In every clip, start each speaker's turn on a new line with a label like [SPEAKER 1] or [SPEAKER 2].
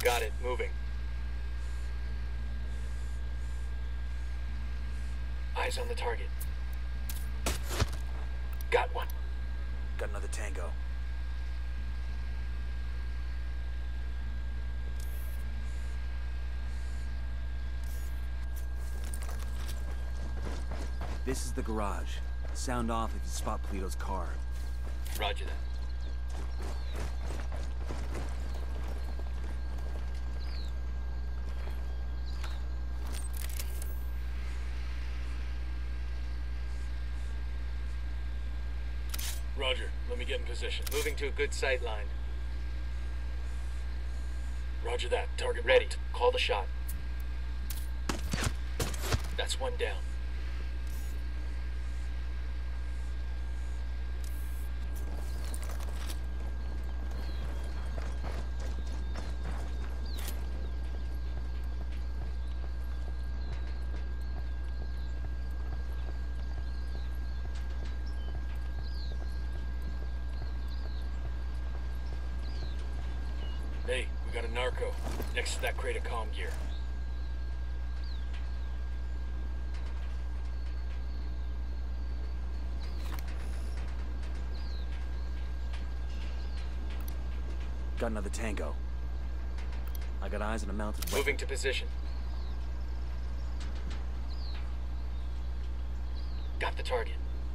[SPEAKER 1] Got it. Moving. Eyes on the target. Got one.
[SPEAKER 2] Got another tango. This is the garage. Sound off if you spot Polito's car.
[SPEAKER 1] Roger that. Roger. Let me get in position. Moving to a good sight line. Roger that. Target ready. Call the shot. That's one down. Hey, we got a narco next to that crate of comm gear.
[SPEAKER 2] Got another tango. I got eyes on a mounted weapon.
[SPEAKER 1] Moving to position. Got the target.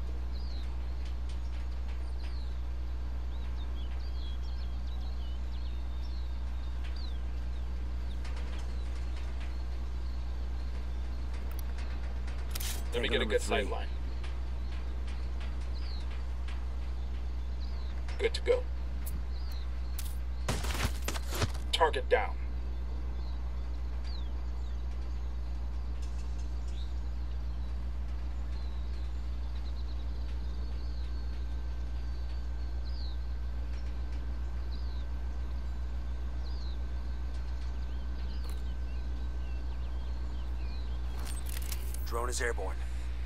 [SPEAKER 1] Let me get a good sight line. Good to go. Target down.
[SPEAKER 2] Drone is airborne.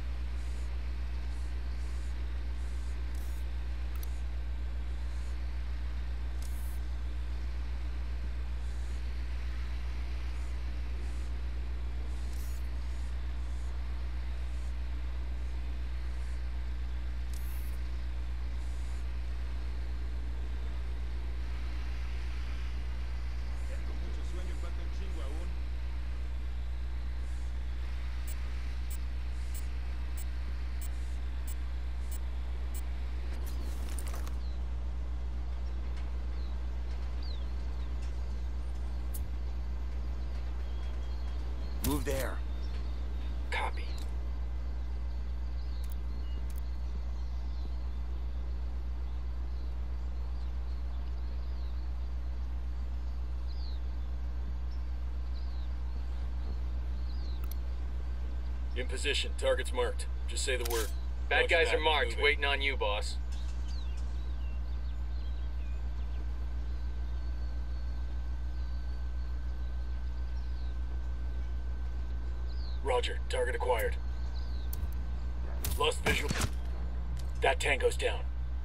[SPEAKER 2] Move there.
[SPEAKER 1] Copy. In position. Target's marked. Just say the word. Bad guys are marked. Moving. Waiting on you, boss. Roger. Target acquired. Lost visual. That tango's down.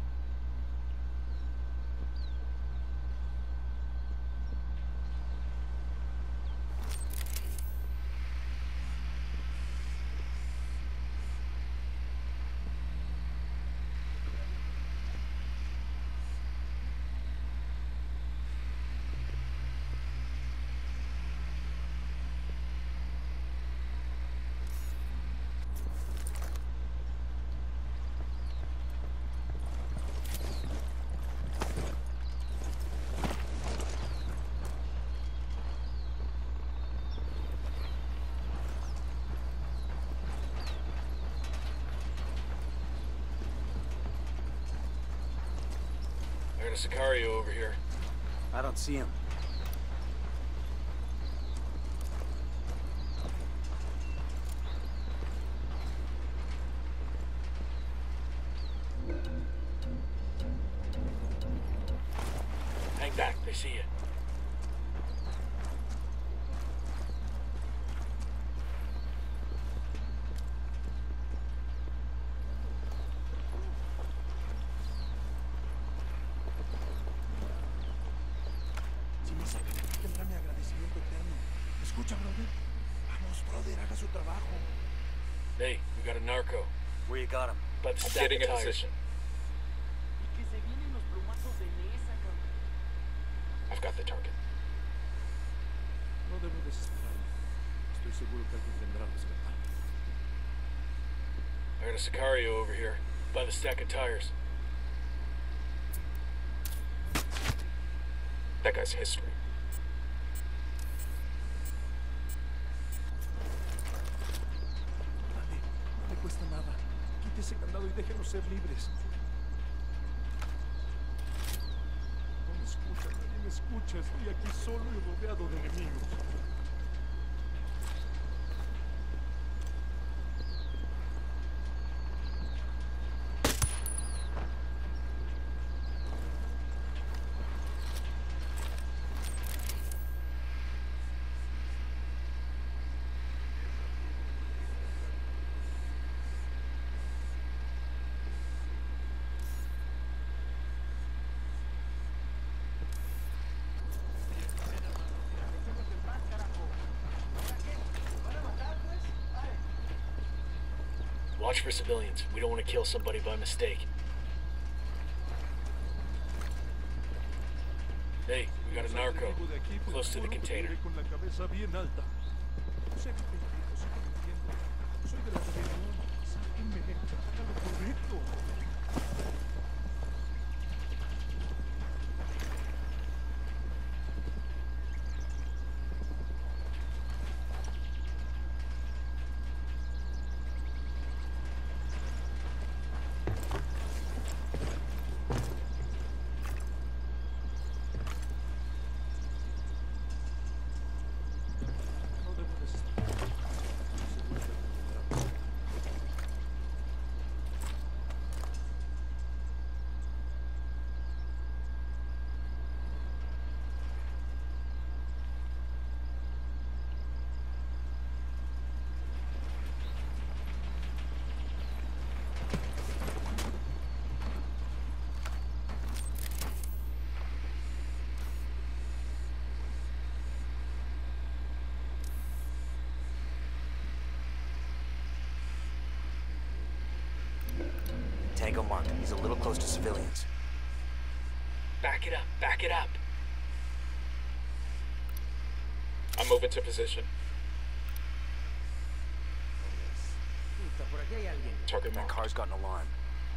[SPEAKER 1] I got a Sicario over here.
[SPEAKER 2] I don't see him.
[SPEAKER 1] Hang back, they see you.
[SPEAKER 2] Give me a second.
[SPEAKER 3] tendrá mi agradecimiento eterno. Escucha, brother. Vamos, brother, haga su trabajo.
[SPEAKER 1] Hey, we got a narco.
[SPEAKER 2] Where you got him?
[SPEAKER 1] But I'm getting a position. I've got the target.
[SPEAKER 3] No debo desesperarme. Estoy seguro que alguien vendrá a rescatarme.
[SPEAKER 1] I got a Sicario over here, by the stack of tires. That guy's history.
[SPEAKER 3] Dale, no le cuesta nada. Quite ese candado y déjenos ser libres. No me escucha, nadie me escucha. Estoy aquí solo y rodeado de enemigos.
[SPEAKER 1] Watch for civilians. We don't want to kill somebody by mistake. Hey, we got a narco. Close to the container.
[SPEAKER 2] Tango marked. He's a little close to civilians.
[SPEAKER 1] Back it up, back it up. I'm moving to position. Target
[SPEAKER 2] That
[SPEAKER 1] marked.
[SPEAKER 2] car's got an alarm.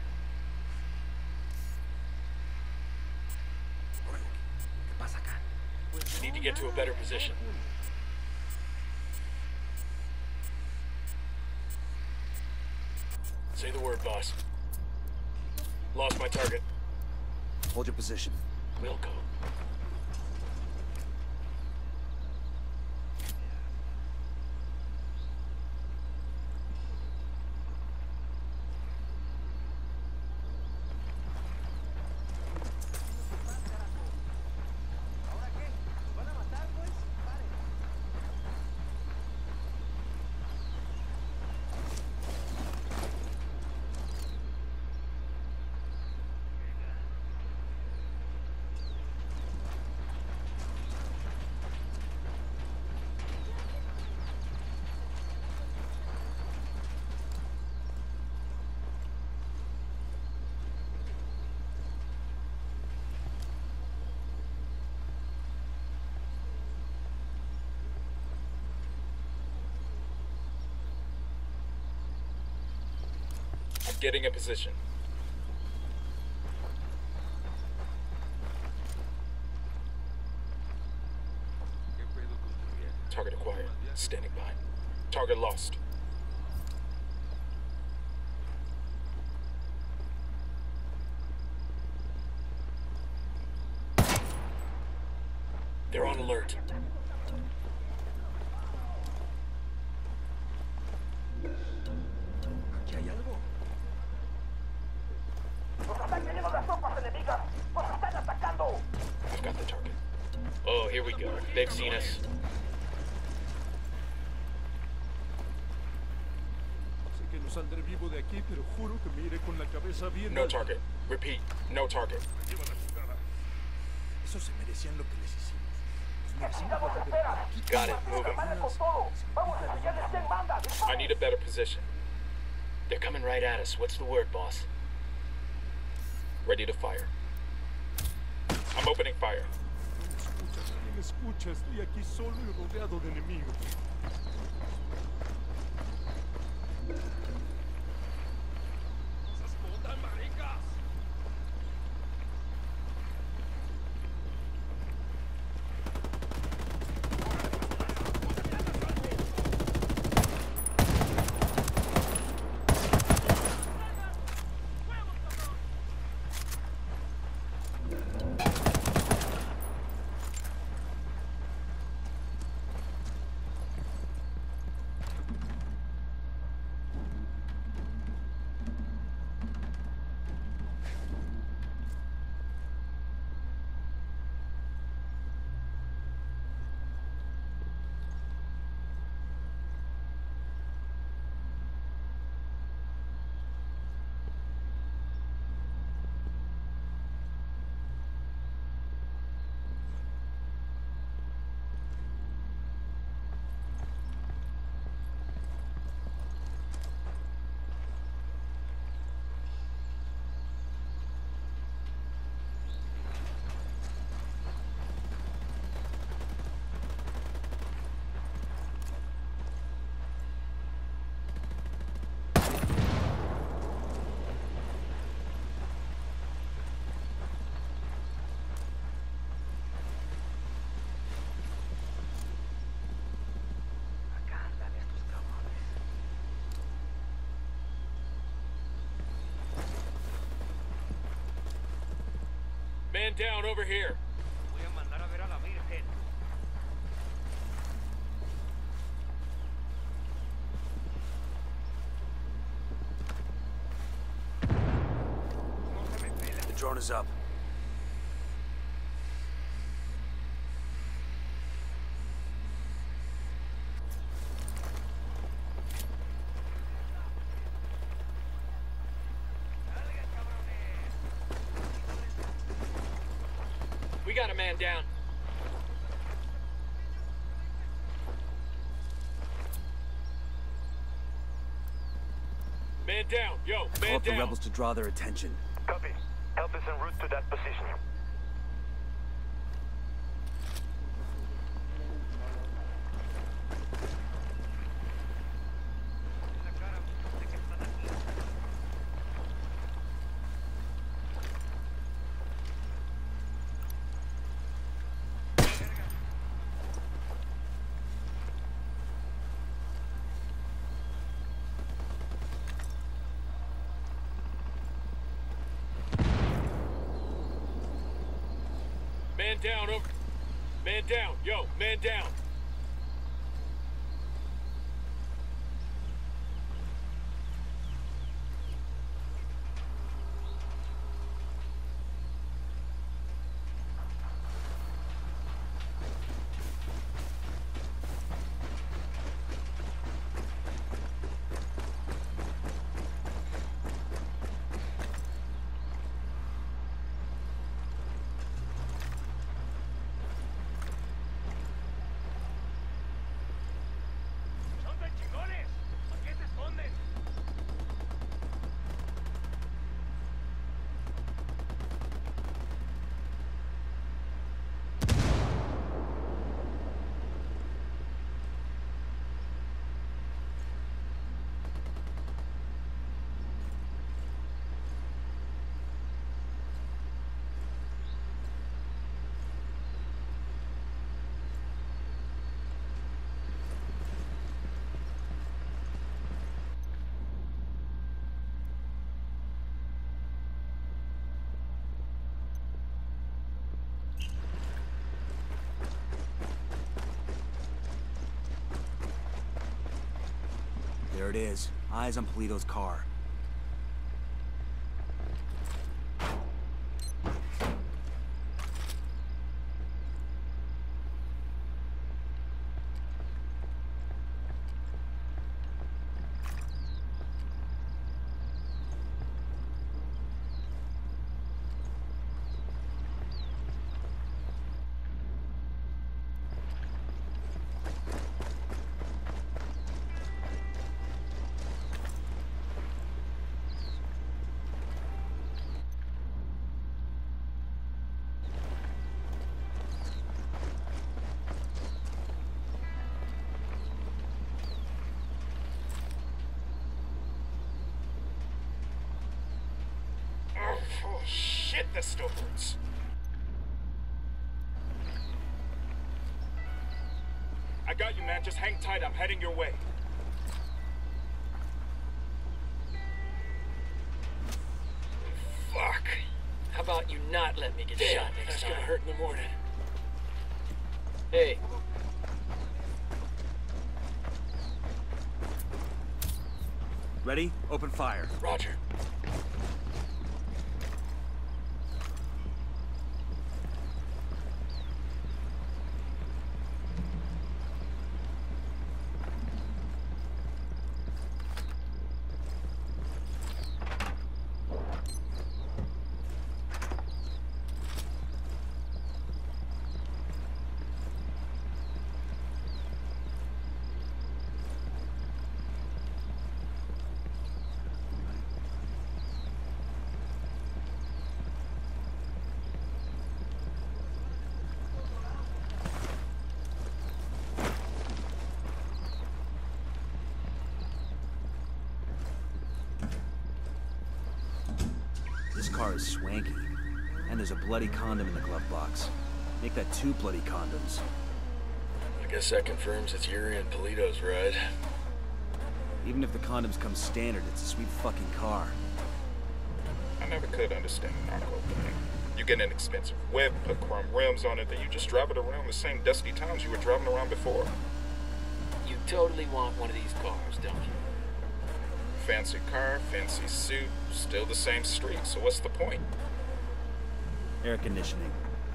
[SPEAKER 1] We need to get to a better position. Say the word, boss. Lost my target.
[SPEAKER 2] Hold your position.
[SPEAKER 1] We'll go. Getting a position. Target acquired. Standing by. Target lost. They're on alert. I've got the target. Oh, here we go. They've seen us.
[SPEAKER 3] Sé que no saldré vivo de aquí, pero juro que me iré con la cabeza bien
[SPEAKER 1] No
[SPEAKER 3] alta.
[SPEAKER 1] target. Repeat. No target.
[SPEAKER 3] Esos se merecían lo que les hicimos. Nos
[SPEAKER 1] Got it, moving. I need a better position. They're coming right at us. What's the word, boss? Ready to fire. I'm opening fire.
[SPEAKER 3] Nadie me escucha, estoy aquí solo y rodeado de enemigos.
[SPEAKER 1] Man down over here.
[SPEAKER 4] Voy a mandar a ver a la Virgen.
[SPEAKER 2] The drone is up.
[SPEAKER 1] We got a man down. Man down, yo,
[SPEAKER 2] Call
[SPEAKER 1] man
[SPEAKER 2] up the
[SPEAKER 1] down.
[SPEAKER 2] rebels to draw their attention.
[SPEAKER 5] Copy. Help is en route to that position.
[SPEAKER 1] Man down over. Man down, yo, man down.
[SPEAKER 2] There it is. Eyes on Polito's car.
[SPEAKER 1] Shit, this still hurts. I got you, man. Just hang tight. I'm heading your way.
[SPEAKER 6] Fuck. How about you not let me get shot next time?
[SPEAKER 2] That's gonna hurt in the morning.
[SPEAKER 6] Hey.
[SPEAKER 2] Ready? Open fire.
[SPEAKER 6] Roger.
[SPEAKER 2] This car is swanky. And there's a bloody condom in the glove box. Make that 2 bloody condoms.
[SPEAKER 6] I guess that confirms it's Yuri and Polito's ride.
[SPEAKER 2] Even if the condoms come standard, it's a sweet fucking car.
[SPEAKER 1] I never could understand the narco thing. You get an expensive whip, put chrome rims on it, then you just drive it around the same dusty towns you were driving around before.
[SPEAKER 6] You totally want one of these cars, don't you?
[SPEAKER 1] Fancy car, fancy suit, still the same street, so what's the point?
[SPEAKER 2] Air conditioning.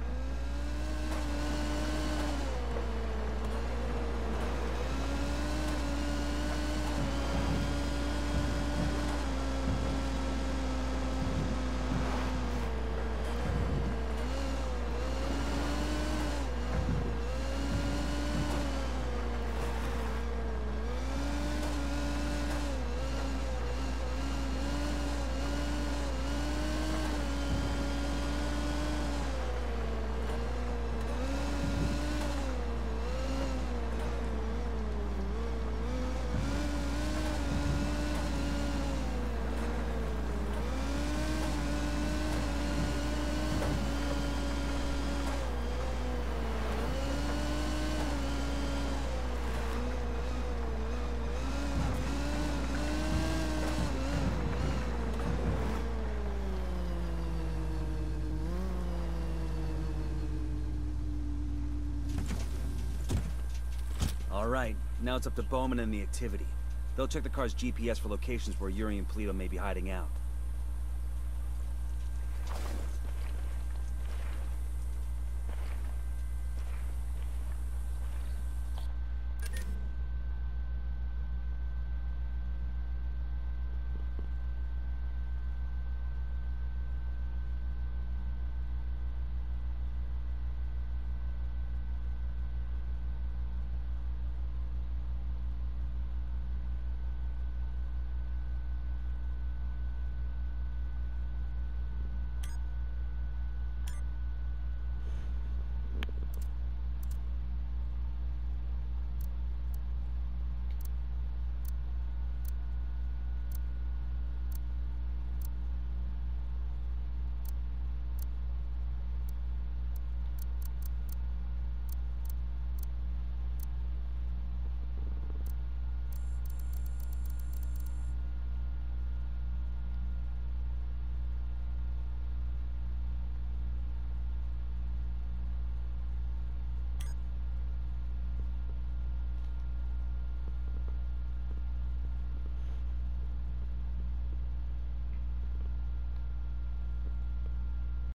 [SPEAKER 2] All right, now it's up to Bowman and the activity. They'll check the car's GPS for locations where Yuri and Polito may be hiding out.